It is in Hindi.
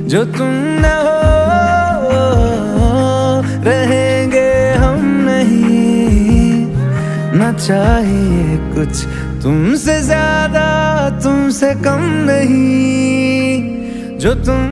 जो तुम न हो रहेंगे हम नहीं, न चाहिए कुछ तुमसे ज्यादा तुमसे कम नहीं, जो तुम